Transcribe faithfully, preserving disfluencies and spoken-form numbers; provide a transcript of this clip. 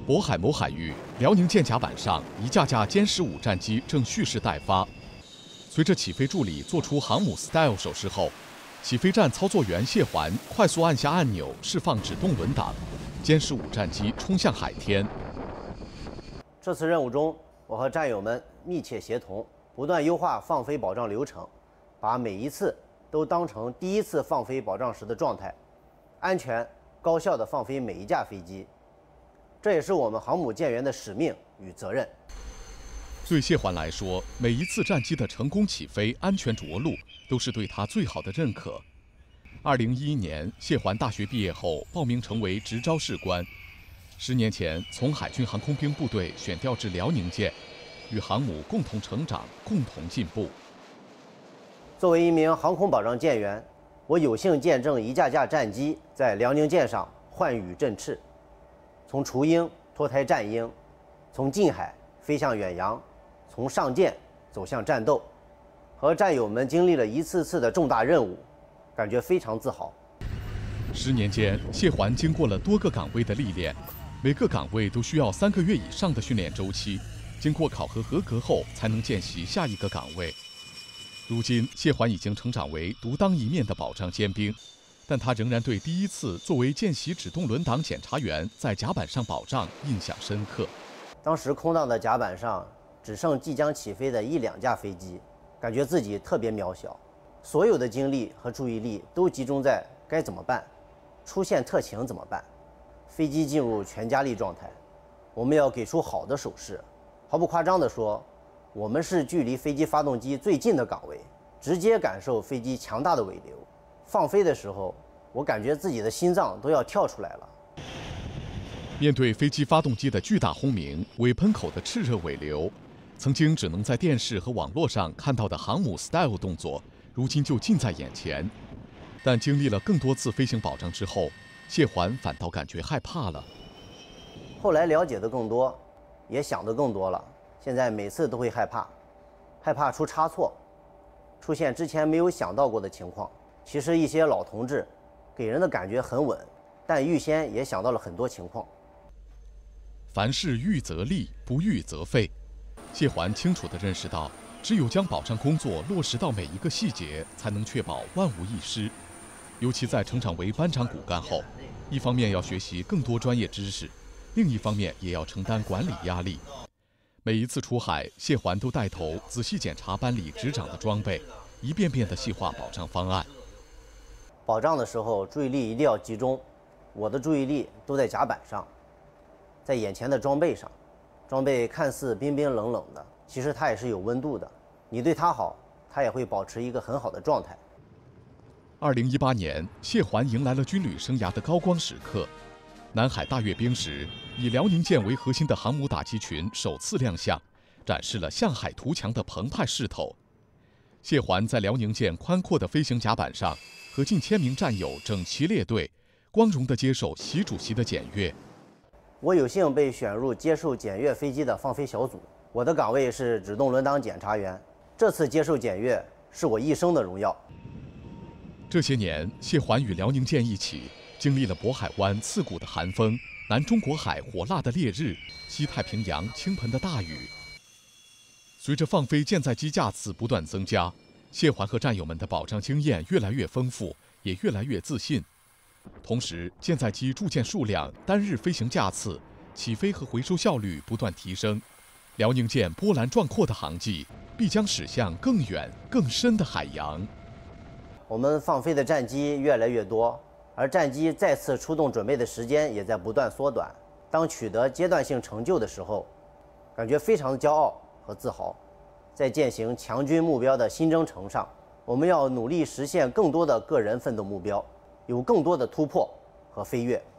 渤海某海域，辽宁舰甲板上一架架歼十五战机正蓄势待发。随着起飞助理做出航母 style 手势后，起飞站操作员谢环快速按下按钮，释放指动轮挡，歼十五战机冲向海天。 这次任务中，我和战友们密切协同，不断优化放飞保障流程，把每一次都当成第一次放飞保障时的状态，安全高效地放飞每一架飞机。这也是我们航母舰员的使命与责任。 对谢环来说，每一次战机的成功起飞、安全着陆，都是对他最好的认可。二零一一年，谢环大学毕业后报名成为执招士官，十年前从海军航空兵部队选调至辽宁舰，与航母共同成长、共同进步。 作为一名航空保障舰员，我有幸见证一架架战机在辽宁舰上换羽振翅，从雏鹰脱胎战鹰，从近海飞向远洋，从上舰走向战斗，和战友们经历了一次次的重大任务，感觉非常自豪。 十年间，谢环经过了多个岗位的历练，每个岗位都需要三个月以上的训练周期，经过考核合格后才能见习下一个岗位。如今，谢环已经成长为独当一面的保障尖兵，但他仍然对第一次作为见习指动轮挡检查员在甲板上保障印象深刻。 当时空荡的甲板上只剩即将起飞的一两架飞机，感觉自己特别渺小，所有的精力和注意力都集中在该怎么办，出现特情怎么办，飞机进入全加力状态，我们要给出好的手势。毫不夸张地说，我们是距离飞机发动机最近的岗位，直接感受飞机强大的尾流。放飞的时候，我感觉自己的心脏都要跳出来了。 面对飞机发动机的巨大轰鸣、尾喷口的炽热尾流，曾经只能在电视和网络上看到的航母 style 动作，如今就近在眼前。但经历了更多次飞行保障之后，谢环反倒感觉害怕了。 后来了解的更多，也想得更多了。现在每次都会害怕，害怕出差错，出现之前没有想到过的情况。其实一些老同志给人的感觉很稳，但预先也想到了很多情况。 凡事预则立，不预则废。谢环清楚地认识到，只有将保障工作落实到每一个细节，才能确保万无一失。尤其在成长为班长骨干后，一方面要学习更多专业知识，另一方面也要承担管理压力。每一次出海，谢环都带头仔细检查班里执掌的装备，一遍遍地细化保障方案。 保障的时候注意力一定要集中，我的注意力都在甲板上，在眼前的装备上。装备看似冰冰冷冷的，其实它也是有温度的。你对它好，它也会保持一个很好的状态。 二零一八年，谢环迎来了军旅生涯的高光时刻。南海大阅兵时，以辽宁舰为核心的航母打击群首次亮相，展示了向海图强的澎湃势头。谢环在辽宁舰宽阔的飞行甲板上，和近千名战友整齐列队，光荣地接受习主席的检阅。 我有幸被选入接受检阅飞机的放飞小组，我的岗位是指动轮挡检查员。这次接受检阅是我一生的荣耀。 这些年，谢环与辽宁舰一起经历了渤海湾刺骨的寒风、南中国海火辣的烈日、西太平洋倾盆的大雨。随着放飞舰载机架次不断增加，谢环和战友们的保障经验越来越丰富，也越来越自信。同时，舰载机驻舰数量、单日飞行架次、起飞和回收效率不断提升，辽宁舰波澜壮阔的航迹必将驶向更远、更深的海洋。 我们放飞的战机越来越多，而战机再次出动准备的时间也在不断缩短。当取得阶段性成就的时候，感觉非常的骄傲和自豪。在践行强军目标的新征程上，我们要努力实现更多的个人奋斗目标，有更多的突破和飞跃。